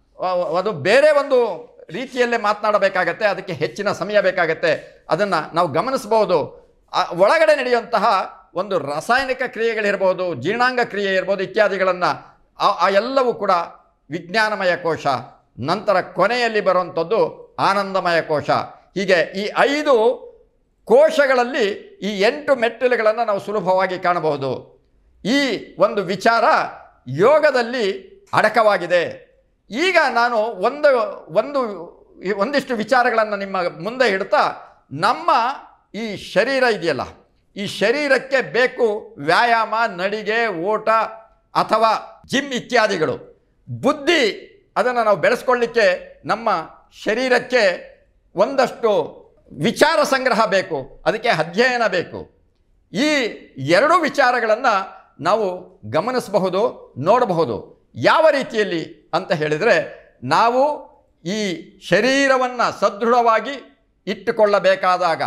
ಅದು ಬೇರೆ ಒಂದು ರೀತಿಯಲ್ಲೇ ಮಾತನಾಡಬೇಕಾಗತ್ತೆ. ಅದಕ್ಕೆ ಹೆಚ್ಚಿನ ಸಮಯ ಬೇಕಾಗತ್ತೆ. ಅದನ್ನು ನಾವು ಗಮನಿಸ್ಬೋದು. ಒಳಗಡೆ ನಡೆಯುವಂತಹ ಒಂದು ರಾಸಾಯನಿಕ ಕ್ರಿಯೆಗಳಿರ್ಬೋದು, ಜೀರ್ಣಾಂಗ ಕ್ರಿಯೆ ಇರ್ಬೋದು, ಇತ್ಯಾದಿಗಳನ್ನು ಆ ಎಲ್ಲವೂ ಕೂಡ ವಿಜ್ಞಾನಮಯ ಕೋಶ, ನಂತರ ಕೊನೆಯಲ್ಲಿ ಬರುವಂಥದ್ದು ಆನಂದಮಯ ಕೋಶ. ಹೀಗೆ ಈ ಐದು ಕೋಶಗಳಲ್ಲಿ ಈ ಎಂಟು ಮೆಟ್ಟಿಲುಗಳನ್ನು ನಾವು ಸುಲಭವಾಗಿ ಕಾಣಬಹುದು. ಈ ಒಂದು ವಿಚಾರ ಯೋಗದಲ್ಲಿ ಅಡಕವಾಗಿದೆ. ಈಗ ನಾನು ಒಂದು ಒಂದು ಒಂದಿಷ್ಟು ವಿಚಾರಗಳನ್ನು ನಿಮ್ಮ ಮುಂದೆ ಇಡ್ತಾ, ನಮ್ಮ ಈ ಶರೀರ ಇದೆಯಲ್ಲ, ಈ ಶರೀರಕ್ಕೆ ಬೇಕು ವ್ಯಾಯಾಮ, ನಡಿಗೆ, ಓಟ ಅಥವಾ ಜಿಮ್ ಇತ್ಯಾದಿಗಳು. ಬುದ್ಧಿ ಅದನ್ನು ನಾವು ಬೆಳೆಸ್ಕೊಳ್ಳಿಕ್ಕೆ ನಮ್ಮ ಶರೀರಕ್ಕೆ ಒಂದಷ್ಟು ವಿಚಾರ ಸಂಗ್ರಹ ಬೇಕು, ಅದಕ್ಕೆ ಅಧ್ಯಯನ ಬೇಕು. ಈ ಎರಡು ವಿಚಾರಗಳನ್ನು ನಾವು ಗಮನಿಸಬಹುದು, ನೋಡಬಹುದು. ಯಾವ ರೀತಿಯಲ್ಲಿ ಅಂತ ಹೇಳಿದರೆ, ನಾವು ಈ ಶರೀರವನ್ನು ಸದೃಢವಾಗಿ ಇಟ್ಟುಕೊಳ್ಳಬೇಕಾದಾಗ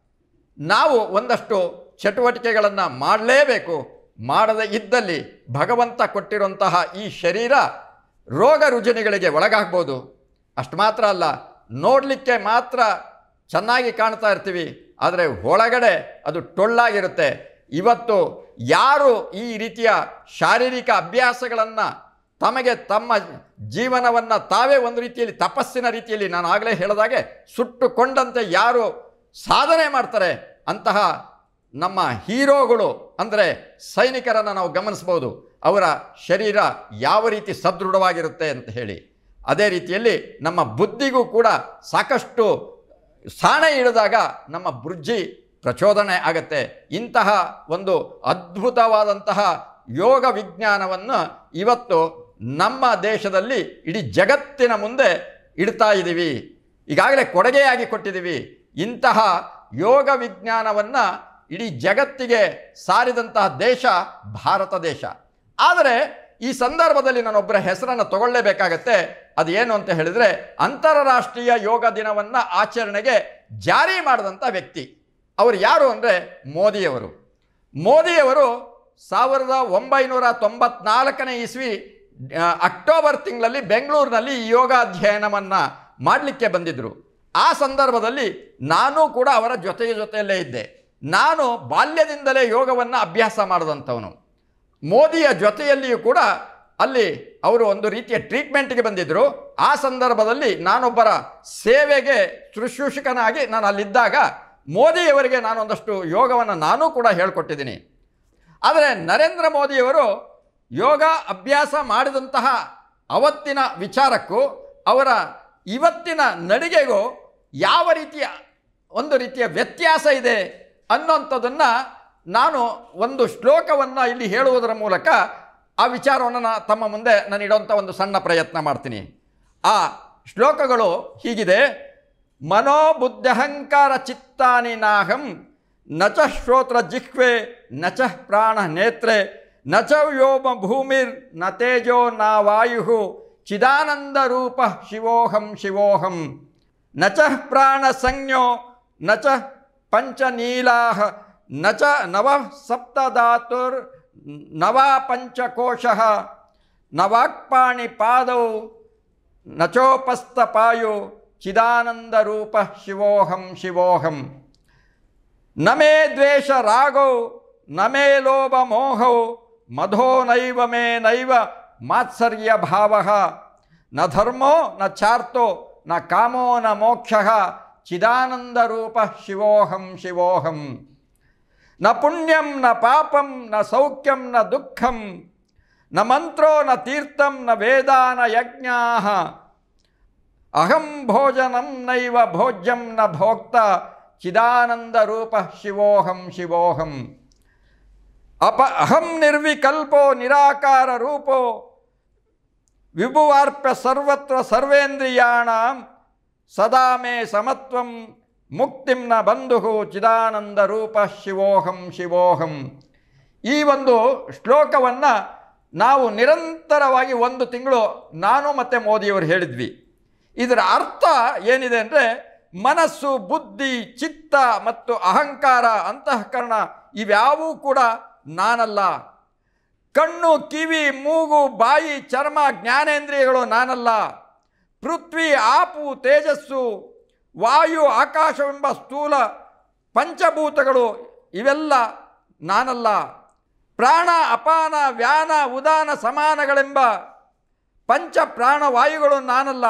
ನಾವು ಒಂದಷ್ಟು ಚಟುವಟಿಕೆಗಳನ್ನು ಮಾಡಲೇಬೇಕು. ಮಾಡದೇ ಇದ್ದಲ್ಲಿ ಭಗವಂತ ಕೊಟ್ಟಿರುವಂತಹ ಈ ಶರೀರ ರೋಗ ರುಜಿನಗಳಿಗೆ ಒಳಗಾಗ್ಬೋದು. ಅಷ್ಟು ಮಾತ್ರ ಅಲ್ಲ, ನೋಡಲಿಕ್ಕೆ ಮಾತ್ರ ಚೆನ್ನಾಗಿ ಕಾಣ್ತಾ ಇರ್ತೀವಿ, ಆದರೆ ಒಳಗಡೆ ಅದು ಟೊಳ್ಳಾಗಿರುತ್ತೆ. ಇವತ್ತು ಯಾರು ಈ ರೀತಿಯ ಶಾರೀರಿಕ ಅಭ್ಯಾಸಗಳನ್ನು ತಮಗೆ ತಮ್ಮ ಜೀವನವನ್ನು ತಾವೇ ಒಂದು ರೀತಿಯಲ್ಲಿ ತಪಸ್ಸಿನ ರೀತಿಯಲ್ಲಿ, ನಾನು ಆಗಲೇ ಹೇಳಿದಾಗೆ ಸುಟ್ಟುಕೊಂಡಂತೆ ಯಾರು ಸಾಧನೆ ಮಾಡ್ತಾರೆ, ಅಂತಹ ನಮ್ಮ ಹೀರೋಗಳು ಅಂದರೆ ಸೈನಿಕರನ್ನು ನಾವು ಗಮನಿಸ್ಬೋದು. ಅವರ ಶರೀರ ಯಾವ ರೀತಿ ಸದೃಢವಾಗಿರುತ್ತೆ ಅಂತ ಹೇಳಿ. ಅದೇ ರೀತಿಯಲ್ಲಿ ನಮ್ಮ ಬುದ್ಧಿಗೂ ಕೂಡ ಸಾಕಷ್ಟು ಸಾಣೆ ಇಳಿದಾಗ ನಮ್ಮ ಬುದ್ಧಿ ಪ್ರಚೋದನೆ ಆಗತ್ತೆ. ಇಂತಹ ಒಂದು ಅದ್ಭುತವಾದಂತಹ ಯೋಗ ವಿಜ್ಞಾನವನ್ನು ಇವತ್ತು ನಮ್ಮ ದೇಶದಲ್ಲಿ ಇಡೀ ಜಗತ್ತಿನ ಮುಂದೆ ಇಡ್ತಾ ಇದ್ದೀವಿ. ಈಗಾಗಲೇ ಕೊಡುಗೆಯಾಗಿ ಕೊಟ್ಟಿದ್ದೀವಿ. ಇಂತಹ ಯೋಗ ವಿಜ್ಞಾನವನ್ನು ಇಡೀ ಜಗತ್ತಿಗೆ ಸಾರಿದಂತಹ ದೇಶ ಭಾರತ ದೇಶ. ಆದರೆ ಈ ಸಂದರ್ಭದಲ್ಲಿ ನಾನೊಬ್ಬರ ಹೆಸರನ್ನು ತಗೊಳ್ಳೇಬೇಕಾಗತ್ತೆ. ಅದು ಏನು ಅಂತ ಹೇಳಿದರೆ, ಅಂತಾರಾಷ್ಟ್ರೀಯ ಯೋಗ ದಿನವನ್ನು ಆಚರಣೆಗೆ ಜಾರಿ ಮಾಡಿದಂಥ ವ್ಯಕ್ತಿ ಅವರು ಯಾರು ಅಂದರೆ ಮೋದಿಯವರು. ಮೋದಿಯವರು ಸಾವಿರದ ಒಂಬೈನೂರ ತೊಂಬತ್ನಾಲ್ಕನೇ ಇಸ್ವಿ ಅಕ್ಟೋಬರ್ ತಿಂಗಳಲ್ಲಿ ಬೆಂಗಳೂರಿನಲ್ಲಿ ಯೋಗಾಧ್ಯಯನವನ್ನು ಮಾಡಲಿಕ್ಕೆ ಬಂದಿದ್ದರು. ಆ ಸಂದರ್ಭದಲ್ಲಿ ನಾನು ಕೂಡ ಅವರ ಜೊತೆಯ ಜೊತೆಯಲ್ಲೇ ಇದ್ದೆ. ನಾನು ಬಾಲ್ಯದಿಂದಲೇ ಯೋಗವನ್ನು ಅಭ್ಯಾಸ ಮಾಡಿದಂಥವನು. ಮೋದಿಯ ಜೊತೆಯಲ್ಲಿಯೂ ಕೂಡ ಅಲ್ಲಿ ಅವರು ಒಂದು ರೀತಿಯ ಟ್ರೀಟ್ಮೆಂಟ್ಗೆ ಬಂದಿದ್ದರು. ಆ ಸಂದರ್ಭದಲ್ಲಿ ನಾನೊಬ್ಬರ ಸೇವೆಗೆ ಶುಶ್ರೂಷಕನಾಗಿ ನಾನು ಅಲ್ಲಿದ್ದಾಗ ಮೋದಿಯವರಿಗೆ ನಾನೊಂದಷ್ಟು ಯೋಗವನ್ನು ನಾನೂ ಕೂಡ ಹೇಳಿಕೊಟ್ಟಿದ್ದೀನಿ. ಆದರೆ ನರೇಂದ್ರ ಮೋದಿಯವರು ಯೋಗ ಅಭ್ಯಾಸ ಮಾಡಿದಂತಹ ಅವತ್ತಿನ ವಿಚಾರಕ್ಕೂ ಅವರ ಇವತ್ತಿನ ನಡಿಗೆಗೂ ಯಾವ ರೀತಿಯ ಒಂದು ರೀತಿಯ ವ್ಯತ್ಯಾಸ ಇದೆ ಅನ್ನೋಂಥದ್ದನ್ನು ನಾನು ಒಂದು ಶ್ಲೋಕವನ್ನು ಇಲ್ಲಿ ಹೇಳುವುದರ ಮೂಲಕ ಆ ವಿಚಾರವನ್ನು ನಾನು ತಮ್ಮ ಮುಂದೆ ನಾನು ಇಡುವಂಥ ಒಂದು ಸಣ್ಣ ಪ್ರಯತ್ನ ಮಾಡ್ತೀನಿ. ಆ ಶ್ಲೋಕಗಳು ಹೀಗಿದೆ: ಮನೋಬುದ್ಧಹಂಕಾರ ಚಿತ್ತಾನಿ ನಾಹಂ ನಚ ಶ್ರೋತ್ರ ಜಿಹ್ವೆ ನಚ ಪ್ರಾಣ ನೇತ್ರೆ ನಚ ವ್ಯೋಮ ಭೂಮಿರ್ ನ ತೇಜೋ ನ ವಾಯು ಚಿದಾನಂದ ರೂಪ ಶಿವೋಹಂ ಶಿವೋಹಂ ನಚ ಪ್ರಾಣ ಸಂಜ್ಞೋ ನಚ ಪಂಚನೀಲಾಹ ನಚ ನವ ಸಪ್ತಧಾತುರ್ ನವ ಪಂಚಕೋಶಃ ನವಾಕ್ಪಾಣಿ ಪಾದೌ ನಚೋಪಸ್ಥಪಾಯು ಚಿದಾನಂದ ರೂಪ ಶಿವೋಹಂ ಶಿವೋಹಂ ನಮೇ ದ್ವೇಷ ರಾಗೌ ನಮೇ ಲೋಭ ಮೋಹೌ ಮಧೋ ನೈವ ಮೇ ನೈವ ಮಾತ್ಸರ್ಯ ಭಾವಃ ನ ಧರ್ಮೋ ನ ಚಾರ್ಥೋ ನ ಕಾಮೋ ನ ಮೋಕ್ಷಃ ಚಿದಾನಂದ ರೂಪ ಶಿವೋಹಂ ಶಿವೋಹಂ ನ ಪುಣ್ಯಂ ನ ಪಾಪಂ ನ ಸೌಖ್ಯಂ ನ ದುಃಖಂ ನ ಮಂತ್ರೋ ನ ತೀರ್ಥಂ ನ ವೇದಾ ನ ಯಜ್ಞಾಃ ಅಹಂ ಭೋಜನಂ ನೈವ ಭೋಜ್ಯಂ ನ ಭೋಕ್ತ ಚಿದಾನಂದ ರೂಪ ಶಿವೋಹಂ ಶಿವೋಹಂ ಅಪ ಅಹಂ ನಿರ್ವಿಕಲ್ಪೋ ನಿರಾಕಾರ ರೂಪೋ ವಿಭುವಾರ್ಪ್ಯ ಸರ್ವತ್ರ ಸರ್ವೇಂದ್ರಿಯಾಣಾಂ ಸದಾ ಮೇ ಸಮತ್ವಂ ಮುಕ್ತಿಂ ನ ಬಂಧು ಚಿದಾನಂದ ರೂಪ ಶಿವೋಹಂ ಶಿವೋಹಂ. ಈ ಒಂದು ಶ್ಲೋಕವನ್ನು ನಾವು ನಿರಂತರವಾಗಿ ಒಂದು ತಿಂಗಳು ನಾನು ಮತ್ತು ಮೋದಿಯವರು ಹೇಳಿದ್ವಿ. ಇದರ ಅರ್ಥ ಏನಿದೆ ಅಂದರೆ, ಮನಸ್ಸು, ಬುದ್ಧಿ, ಚಿತ್ತ ಮತ್ತು ಅಹಂಕಾರ, ಅಂತಃಕರಣ ಇವ್ಯಾವೂ ಕೂಡ ನಾನಲ್ಲ. ಕಣ್ಣು, ಕಿವಿ, ಮೂಗು, ಬಾಯಿ, ಚರ್ಮ, ಜ್ಞಾನೇಂದ್ರಿಯಗಳು ನಾನಲ್ಲ. ಪೃಥ್ವಿ, ಆಪು, ತೇಜಸ್ಸು, ವಾಯು, ಆಕಾಶವೆಂಬ ಸ್ಥೂಲ ಪಂಚಭೂತಗಳು ಇವೆಲ್ಲ ನಾನಲ್ಲ. ಪ್ರಾಣ, ಅಪಾನ, ವ್ಯಾನ, ಉದಾನ, ಸಮಾನಗಳೆಂಬ ಪಂಚ ಪ್ರಾಣವಾಯುಗಳು ನಾನಲ್ಲ.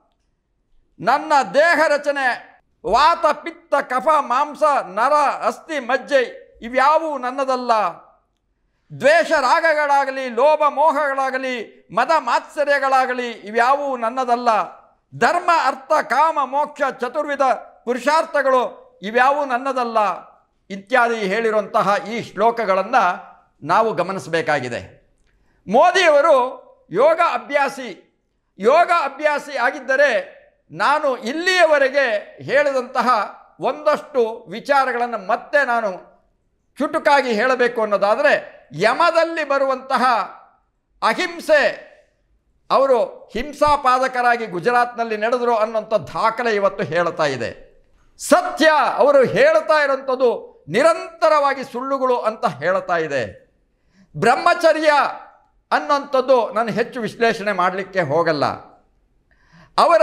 ನನ್ನ ದೇಹ ರಚನೆ ವಾತ ಪಿತ್ತ ಕಫ ಮಾಂಸ ನರ ಅಸ್ಥಿ ಮಜ್ಜೆ ಇವ್ಯಾವೂ ನನ್ನದಲ್ಲ. ದ್ವೇಷ ರಾಗಗಳಾಗಲಿ ಲೋಭ ಮೋಹಗಳಾಗಲಿ ಮದ ಮಾತ್ಸರ್ಯಗಳಾಗಲಿ ಇವ್ಯಾವೂ ನನ್ನದಲ್ಲ. ಧರ್ಮ ಅರ್ಥ ಕಾಮ ಮೋಕ್ಷ ಚತುರ್ವಿಧ ಪುರುಷಾರ್ಥಗಳು ಇವ್ಯಾವೂ ನನ್ನದಲ್ಲ ಇತ್ಯಾದಿ ಹೇಳಿರುವಂತಹ ಈ ಶ್ಲೋಕಗಳನ್ನು ನಾವು ಗಮನಿಸಬೇಕಾಗಿದೆ. ಮೋದಿಯವರು ಯೋಗ ಅಭ್ಯಾಸಿ ಯೋಗ ಅಭ್ಯಾಸಿ ಆಗಿದ್ದರೆ ನಾನು ಇಲ್ಲಿಯವರೆಗೆ ಹೇಳಿದಂತಹ ಒಂದಷ್ಟು ವಿಚಾರಗಳನ್ನು ಮತ್ತೆ ನಾನು ಚುಟುಕಾಗಿ ಹೇಳಬೇಕು ಅನ್ನೋದಾದರೆ, ಯಮದಲ್ಲಿ ಬರುವಂತಹ ಅಹಿಂಸೆ, ಅವರು ಹಿಂಸಾಪಾದಕರಾಗಿ ಗುಜರಾತ್ನಲ್ಲಿ ನಡೆದರು ಅನ್ನೋಂಥ ದಾಖಲೆ ಇವತ್ತು ಹೇಳ್ತಾ ಇದೆ. ಸತ್ಯ ಅವರು ಹೇಳ್ತಾ ಇರೋಂಥದ್ದು ನಿರಂತರವಾಗಿ ಸುಳ್ಳುಗಳು ಅಂತ ಹೇಳ್ತಾ ಇದೆ. ಬ್ರಹ್ಮಚರ್ಯ ಅನ್ನೋಂಥದ್ದು ನಾನು ಹೆಚ್ಚು ವಿಶ್ಲೇಷಣೆ ಮಾಡಲಿಕ್ಕೆ ಹೋಗಲ್ಲ. ಅವರ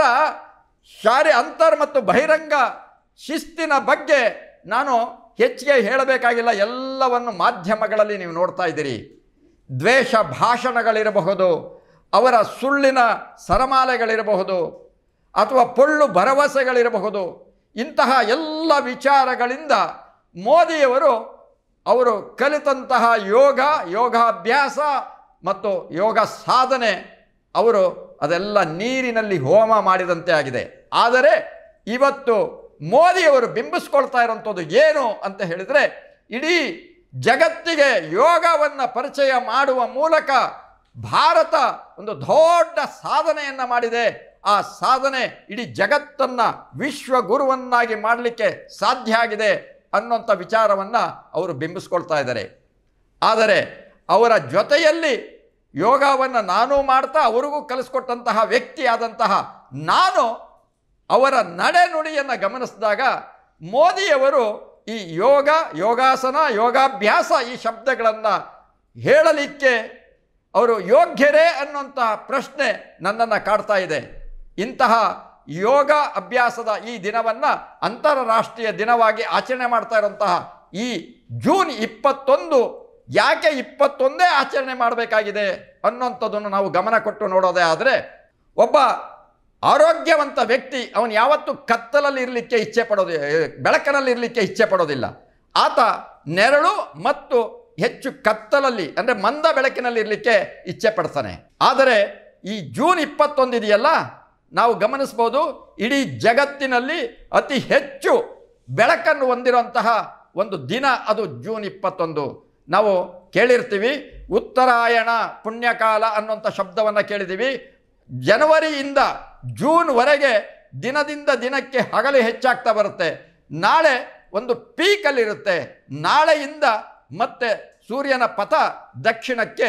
ಶಾರಿ ಅಂತರ್ ಮತ್ತು ಬಹಿರಂಗ ಶಿಸ್ತಿನ ಬಗ್ಗೆ ನಾನು ಹೆಚ್ಚಿಗೆ ಹೇಳಬೇಕಾಗಿಲ್ಲ. ಎಲ್ಲವನ್ನು ಮಾಧ್ಯಮಗಳಲ್ಲಿ ನೀವು ನೋಡ್ತಾ ಇದ್ದೀರಿ. ದ್ವೇಷ ಭಾಷಣಗಳಿರಬಹುದು, ಅವರ ಸುಳ್ಳಿನ ಸರಮಾಲೆಗಳಿರಬಹುದು, ಅಥವಾ ಪೊಳ್ಳು ಭರವಸೆಗಳಿರಬಹುದು. ಇಂತಹ ಎಲ್ಲ ವಿಚಾರಗಳಿಂದ ಮೋದಿಯವರು ಅವರು ಕಲಿತಂತಹ ಯೋಗ ಯೋಗಾಭ್ಯಾಸ ಮತ್ತು ಯೋಗ ಸಾಧನೆ ಅವರು ಅದೆಲ್ಲ ನೀರಿನಲ್ಲಿ ಹೋಮ ಮಾಡಿದಂತೆ ಆಗಿದೆ. ಆದರೆ ಇವತ್ತು ಮೋದಿಯವರು ಬಿಂಬಿಸ್ಕೊಳ್ತಾ ಇರೋಂಥದ್ದು ಏನು ಅಂತ ಹೇಳಿದರೆ, ಇಡೀ ಜಗತ್ತಿಗೆ ಯೋಗವನ್ನು ಪರಿಚಯ ಮಾಡುವ ಮೂಲಕ ಭಾರತ ಒಂದು ದೊಡ್ಡ ಸಾಧನೆಯನ್ನು ಮಾಡಿದೆ. ಆ ಸಾಧನೆ ಇಡೀ ಜಗತ್ತನ್ನು ವಿಶ್ವಗುರುವನ್ನಾಗಿ ಮಾಡಲಿಕ್ಕೆ ಸಾಧ್ಯ ಆಗಿದೆ ಅನ್ನೋಂಥ ವಿಚಾರವನ್ನು ಅವರು ಬಿಂಬಿಸ್ಕೊಳ್ತಾ ಇದ್ದಾರೆ. ಆದರೆ ಅವರ ಜೊತೆಯಲ್ಲಿ ಯೋಗವನ್ನು ನಾನು ಮಾಡ್ತಾ ಅವರಿಗೂ ಕಲಿಸ್ಕೊಟ್ಟಂತಹ ವ್ಯಕ್ತಿಯಾದಂತಹ ನಾನು ಅವರ ನಡೆನುಡಿಯನ್ನು ಗಮನಿಸಿದಾಗ ಮೋದಿಯವರು ಈ ಯೋಗ ಯೋಗಾಸನ ಯೋಗಾಭ್ಯಾಸ ಈ ಶಬ್ದಗಳನ್ನು ಹೇಳಲಿಕ್ಕೆ ಅವರು ಯೋಗ್ಯರೇ ಅನ್ನುವಂತಹ ಪ್ರಶ್ನೆ ನನ್ನನ್ನು ಕಾಡ್ತಾ ಇದೆ. ಇಂತಹ ಯೋಗ ಅಭ್ಯಾಸದ ಈ ದಿನವನ್ನು ಅಂತಾರಾಷ್ಟ್ರೀಯ ದಿನವಾಗಿ ಆಚರಣೆ ಮಾಡ್ತಾ ಇರುವಂತಹ ಈ ಜೂನ್ ಇಪ್ಪತ್ತೊಂದು ಯಾಕೆ ಇಪ್ಪತ್ತೊಂದೇ ಆಚರಣೆ ಮಾಡಬೇಕಾಗಿದೆ ಅನ್ನೋಂಥದ್ದನ್ನು ನಾವು ಗಮನ ಕೊಟ್ಟು ನೋಡೋದೇ ಆದರೆ, ಒಬ್ಬ ಆರೋಗ್ಯವಂತ ವ್ಯಕ್ತಿ ಅವನು ಯಾವತ್ತೂ ಕತ್ತಲಲ್ಲಿ ಇರಲಿಕ್ಕೆ ಇಚ್ಛೆ ಪಡೋದಿ ಬೆಳಕಿನಲ್ಲಿ ಇರಲಿಕ್ಕೆ ಇಚ್ಛೆ ಪಡೋದಿಲ್ಲ. ಆತ ನೆರಳು ಮತ್ತು ಹೆಚ್ಚು ಕತ್ತಲಲ್ಲಿ ಅಂದರೆ ಮಂದ ಬೆಳಕಿನಲ್ಲಿ ಇರಲಿಕ್ಕೆ ಇಚ್ಛೆ ಪಡ್ತಾನೆ. ಆದರೆ ಈ ಜೂನ್ ಇಪ್ಪತ್ತೊಂದು ಇದೆಯಲ್ಲ, ನಾವು ಗಮನಿಸ್ಬೋದು ಇಡೀ ಜಗತ್ತಿನಲ್ಲಿ ಅತಿ ಹೆಚ್ಚು ಬೆಳಕನ್ನು ಹೊಂದಿರುವಂತಹ ಒಂದು ದಿನ ಅದು ಜೂನ್ ಇಪ್ಪತ್ತೊಂದು. ನಾವು ಕೇಳಿರ್ತೀವಿ ಉತ್ತರಾಯಣ ಪುಣ್ಯಕಾಲ ಅನ್ನುವಂಥ ಶಬ್ದವನ್ನು ಕೇಳಿದ್ದೀವಿ. ಜನವರಿಯಿಂದ ಜೂನ್ವರೆಗೆ ದಿನದಿಂದ ದಿನಕ್ಕೆ ಹಗಲು ಹೆಚ್ಚಾಗ್ತಾ ಬರುತ್ತೆ. ನಾಳೆ ಒಂದು ಪೀಕಲ್ಲಿರುತ್ತೆ. ನಾಳೆಯಿಂದ ಮತ್ತೆ ಸೂರ್ಯನ ಪಥ ದಕ್ಷಿಣಕ್ಕೆ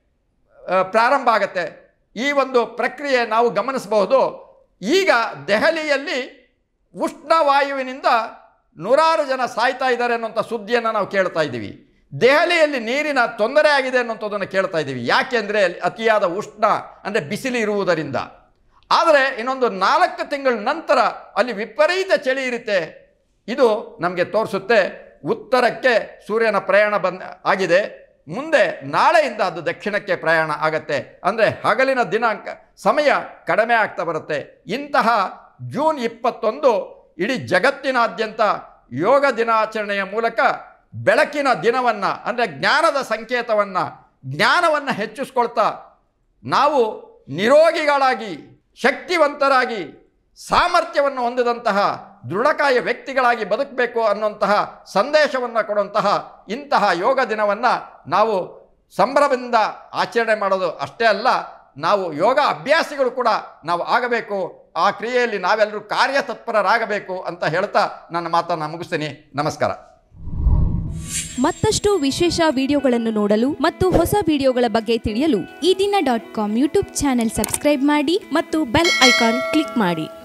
ಪ್ರಾರಂಭ ಆಗುತ್ತೆ. ಈ ಒಂದು ಪ್ರಕ್ರಿಯೆ ನಾವು ಗಮನಿಸಬಹುದು. ಈಗ ದೆಹಲಿಯಲ್ಲಿ ಉಷ್ಣವಾಯುವಿನಿಂದ ನೂರಾರು ಜನ ಸಾಯ್ತಾ ಇದ್ದಾರೆ ಅನ್ನೋಂಥ ಸುದ್ದಿಯನ್ನು ನಾವು ಕೇಳ್ತಾ ಇದ್ದೀವಿ. ದೆಹಲಿಯಲ್ಲಿ ನೀರಿನ ತೊಂದರೆ ಆಗಿದೆ ಅನ್ನೋಂಥದ್ದನ್ನು ಕೇಳ್ತಾ ಇದ್ದೀವಿ. ಯಾಕೆಂದರೆ ಅಲ್ಲಿ ಅತಿಯಾದ ಉಷ್ಣ ಅಂದರೆ ಬಿಸಿಲು ಇರುವುದರಿಂದ. ಆದರೆ ಇನ್ನೊಂದು ನಾಲ್ಕು ತಿಂಗಳ ನಂತರ ಅಲ್ಲಿ ವಿಪರೀತ ಚಳಿ ಇರುತ್ತೆ. ಇದು ನಮಗೆ ತೋರಿಸುತ್ತೆ ಉತ್ತರಕ್ಕೆ ಸೂರ್ಯನ ಪ್ರಯಾಣ ಬಂದ ಆಗಿದೆ. ಮುಂದೆ ನಾಳೆಯಿಂದ ಅದು ದಕ್ಷಿಣಕ್ಕೆ ಪ್ರಯಾಣ ಆಗತ್ತೆ. ಅಂದರೆ ಹಗಲಿನ ದಿನಾಂಕ ಸಮಯ ಕಡಿಮೆ ಆಗ್ತಾ ಬರುತ್ತೆ. ಇಂತಹ ಜೂನ್ ಇಪ್ಪತ್ತೊಂದು ಇಡೀ ಜಗತ್ತಿನಾದ್ಯಂತ ಯೋಗ ದಿನಾಚರಣೆಯ ಮೂಲಕ ಬೆಳಕಿನ ದಿನವನ್ನು ಅಂದರೆ ಜ್ಞಾನದ ಸಂಕೇತವನ್ನು ಜ್ಞಾನವನ್ನು ಹೆಚ್ಚಿಸ್ಕೊಳ್ತಾ ನಾವು ನಿರೋಗಿಗಳಾಗಿ ಶಕ್ತಿವಂತರಾಗಿ ಸಾಮರ್ಥ್ಯವನ್ನು ಹೊಂದಿದಂತಹ ದೃಢಕಾಯ ವ್ಯಕ್ತಿಗಳಾಗಿ ಬದುಕಬೇಕು ಅನ್ನುವಂತಹ ಸಂದೇಶವನ್ನು ಕೊಡುವಂತಹ ಇಂತಹ ಯೋಗ ದಿನವನ್ನು ನಾವು ಸಂಭ್ರಮದಿಂದ ಆಚರಣೆ ಮಾಡೋದು ಅಷ್ಟೇ ಅಲ್ಲ, ನಾವು ಯೋಗ ಅಭ್ಯಾಸಿಗಳು ಕೂಡ ನಾವು ಆಗಬೇಕು. ಆ ಕ್ರಿಯೆಯಲ್ಲಿ ನಾವೆಲ್ಲರೂ ಕಾರ್ಯತತ್ಪರರಾಗಬೇಕು ಅಂತ ಹೇಳ್ತಾ ನನ್ನ ಮಾತನ್ನು ಮುಗಿಸ್ತೀನಿ. ನಮಸ್ಕಾರ. ಮತ್ತಷ್ಟು ವಿಶೇಷ ವಿಡಿಯೋಗಳನ್ನು ನೋಡಲು ಮತ್ತು ಹೊಸ ವಿಡಿಯೋಗಳ ಬಗ್ಗೆ ತಿಳಿಯಲು Eedina dot com YouTube channel subscribe ಮಾಡಿ ಮತ್ತು ಬೆಲ್ ಐಕಾನ್ ಕ್ಲಿಕ್ ಮಾಡಿ.